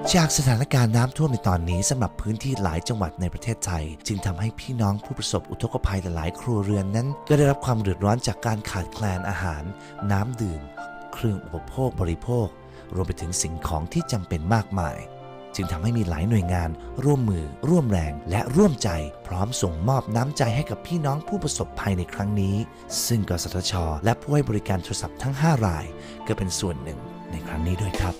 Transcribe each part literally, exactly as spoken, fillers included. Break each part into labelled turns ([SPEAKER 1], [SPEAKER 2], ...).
[SPEAKER 1] จากสถานการณ์น้ำท่วมในตอนนี้สำหรับพื้นที่หลายจังหวัดในประเทศไทยจึงทำให้พี่น้องผู้ประสบอุทกภัยหลายครัวเรือนนั้นก็ได้รับความเดือดร้อนจากการขาดแคลนอาหารน้ำดื่มเครื่องอุปโภคบริโภครวมไปถึงสิ่งของที่จำเป็นมากมายจึงทำให้มีหลายหน่วยงานร่วมมือร่วมแรงและร่วมใจพร้อมส่งมอบน้ำใจให้กับพี่น้องผู้ประสบภัยในครั้งนี้ซึ่งกสทช.และผู้ให้บริการโทรศัพท์ทั้งห้ารายก็เป็นส่วนหนึ่งในครั้งนี้ด้วยครับ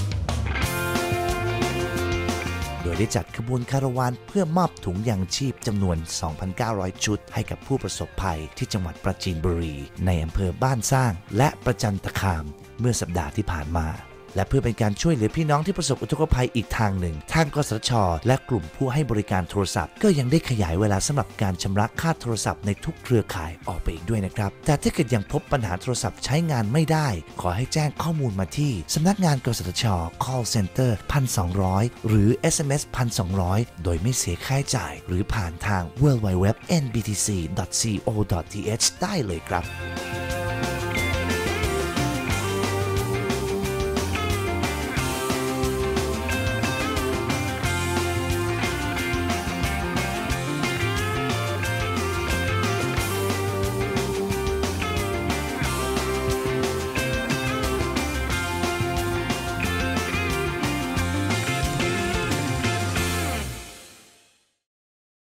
[SPEAKER 1] โดยได้จัดขบวนคาราวานเพื่อมอบถุงยางชีพจำนวน สองพันเก้าร้อย ชุดให้กับผู้ประสบภัยที่จังหวัดปราจีนบุรีในอำเภอบ้านสร้างและประจันตคามเมื่อสัปดาห์ที่ผ่านมาและเพื่อเป็นการช่วยเหลือพี่น้องที่ประสบอุทกภัยอีกทางหนึ่งทางกสทช.และกลุ่มผู้ให้บริการโทรศัพท์ก็ยังได้ขยายเวลาสำหรับการชำระค่าโทรศัพท์ในทุกเครือข่ายออกไปอีกด้วยนะครับแต่ถ้าเกิดยังพบปัญหาโทรศัพท์ใช้งานไม่ได้ขอให้แจ้งข้อมูลมาที่สำนักงานกสทช. call center หนึ่งพันสองร้อย หรือ เอส เอ็ม เอส หนึ่งพันสองร้อย โดยไม่เสียค่าใช้จ่ายหรือผ่านทาง ดับเบิลยู ดับเบิลยู ดับเบิลยู ดอท เอ็น บี ที ซี ดอท ซี โอ ดอท ที เอช ได้เลยครับ